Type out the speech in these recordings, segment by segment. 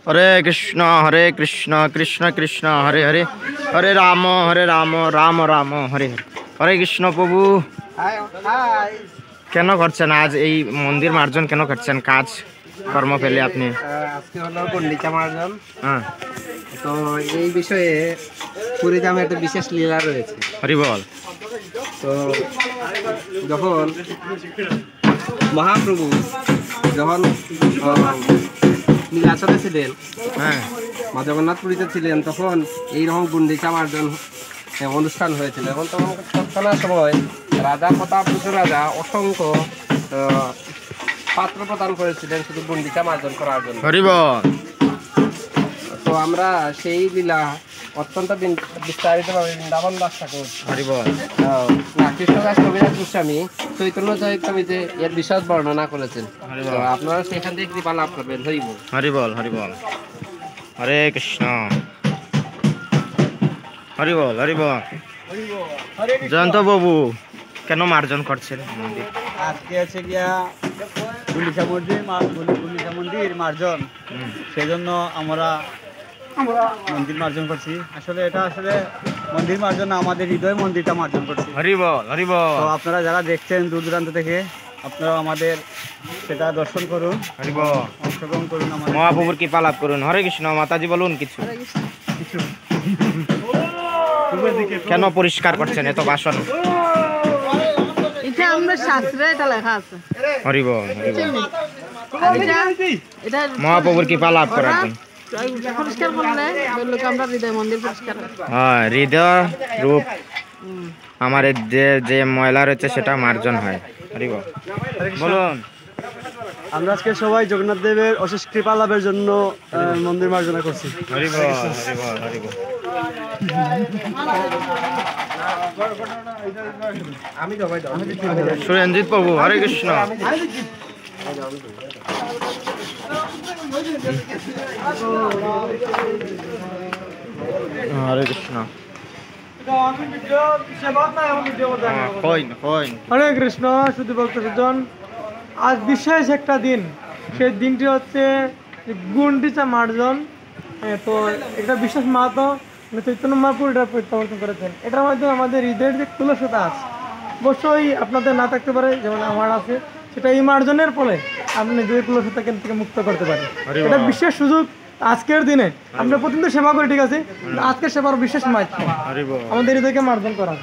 हरे कृष्ण कृष्ण कृष्ण हरे हरे हरे राम राम राम हरे हरे हरे कृष्ण प्रभु কেন করছেন আজ এই মন্দির মার্জন কেন করছেন কাজ কর্ম ফেলে আপনি আজকে হলো গন্ডিচা মার্জন। হ্যাঁ তো এই বিষয়ে পুরীতে আমার একটা বিশেষ লীলা রয়েছে। হরি বল। তো যখন মহাপ্রভু যখন নীলাচলে ছিলেন, হ্যাঁ মা জগন্নাথ পুরীতে ছিলেন, তখন এইরকম গুন্ডিচা মার্জন অনুষ্ঠান হয়েছিল। এবং তখন তৎক্ষণাৎ সময় রাজা প্রতাপ রাজা অসংখ্য পাত্র প্রদান করেছিলেন শুধু গুন্ডিচা মার্জন করার জন্য। হরি বল। তো আমরা সেই লীলা অত্যন্ত বিস্তারিতভাবে বৃন্দাবন দাস ঠাকুর হরি বল কৃষ্ণদাস কবিরাজ গোস্বামী চৈতন্য চরিতামৃতে এর বিশদ বর্ণনা করেছেন। তো আপনারা সেখান থেকে কৃপা লাভ করবেন। হরি বল। হরি বল হরি বল হরে কৃষ্ণ হরি বল হরি বল। জয়ন্ত বাবু কেন মার্জন করছেন মন্দির? আজকে আছে গিয়া গুন্ডিচা মন্দির মার্জন, সেজন্য আমরা মন্দির মার্জন করছি। আসলে এটা আসলে মন্দির মার্জন না, আমাদের হৃদয় মন্দিরটা মার্জন করছি। হরি বল হরি বল। তো আপনারা যারা দেখছেন দূর দূরান্ত থেকে, আপনারা আমাদের সেটা দর্শন করুন, হরি বল। অংশগ্রহণ করুন, আমাদের মহাপ্রভুর কৃপা লাভ করুন। হরে কৃষ্ণ। মাতাজি বলুন কিছু। কেন পরিষ্কার করছেন এত বাসন? এটা আমরা শাস্ত্রে এটা লেখা আছে। হরি বল হরি বল। এটা মহাপ্রভুর কৃপা লাভ করার জন্য পরিষ্কার করলে লোক আমরা হৃদয় মন্দির পরিষ্কার করি। হ্যাঁ, হৃদয় রূপ আমার যে যে ময়লা রয়েছে সেটা মার্জন হয়। হরি বল। বলুন। আমরা আজকে সবাই জগন্নাথ দেবের অশেষ কৃপা লাভের জন্য মন্দির মার্জনা করছি। হরি বল হরি বল হরি বল। সুরঞ্জিত প্রভু হরে কৃষ্ণ। হরে কৃষ্ণ। হরে কৃষ্ণ। শুধু ভক্ত সজ্জন, আজ বিশেষ একটা দিন। সেই দিনটি হচ্ছে গুন্ডিচা মার্জন। তো এটা বিশেষ মাহাত্ম চৈতন্য মহাপ্রভু এটা প্রত্যাবর্তন করেছেন। এটার মাধ্যমে আমাদের হৃদয়ের যে তুলসতা আছে, অবশ্যই আপনাদের না থাকতে পারে, যেমন আমার আছে, সেটা এই মার্জনের ফলে আপনি নিজেদের তুলসতা থেকে মুক্ত করতে পারেন। এটা বিশেষ সুযোগ আজকের দিনে। আমরা প্রতিদিন সেবা করি, ঠিক আছে, আজকের সেবার বিশেষ মাধ্যম আমাদের হৃদয়কে মার্জন করা।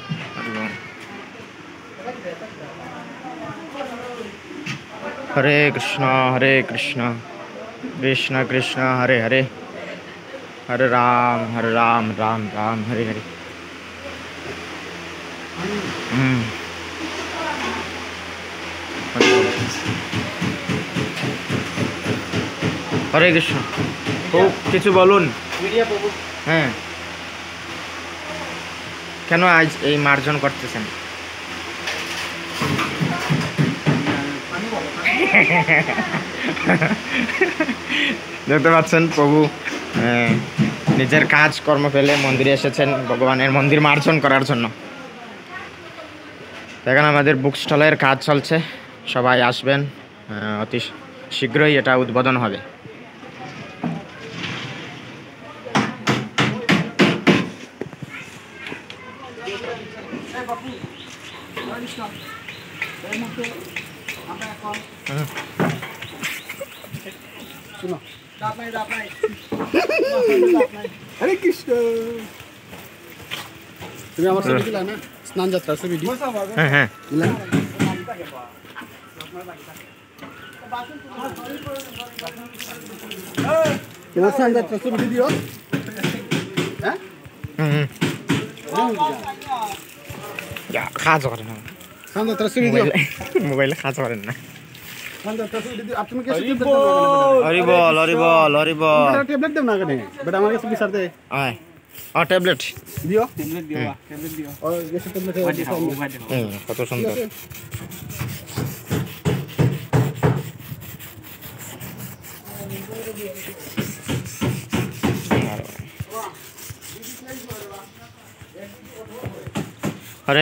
হরে কৃষ্ণ কৃষ্ণ কৃষ্ণ হরে হরে হরে রাম রাম রাম হরে হরে। হরে কৃষ্ণ। খুব কিছু বলুন। হ্যাঁ, কেন আজ এই মার্জন করতেছেন? দেখতে পাচ্ছেন প্রভু নিজের কাজ কর্ম ফেলে মন্দিরে এসেছেন ভগবানের মন্দির মার্জন করার জন্য। এখানে আমাদের বুক স্টলের কাজ চলছে, সবাই আসবেন, অতি শীঘ্রই এটা উদ্বোধন হবে। হরে কৃষ্ণ। তুমি আমার ছবি দিলা না, স্নান যাত্রা ছবি দিই। হ্যাঁ হ্যাঁ তোমার স্নান যাত্রা ছবি দিও। হ্যাঁ কাজ করেন না, স্নান যাত্রা ছবি দিও। মোবাইলে কাজ করেন না। স্নান যাত্রা ছবি দিও। আর তুমি কি হরি বল হরি বল হরি বল। ট্যাবলেট দেব না কেন? বেটা আমার কাছে বিচার দে। আয় ট্যাবলেট দিও, ট্যাবলেট দিও, ট্যাবলেট দিও। ও গেছে ট্যাবলেট। কত সুন্দর। हरे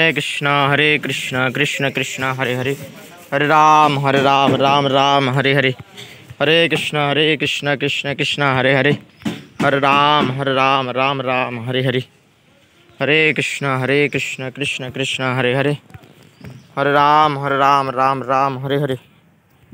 कृष्ण कृष्ण कृष्ण हरे हरे हरे राम राम राम हरे हरे हरे कृष्ण कृष्ण कृष्ण हरे हरे, हरे राम राम राम हरे हरे, हरे कृष्ण कृष्ण कृष्ण हरे हरे, हरे राम राम राम हरे हरे।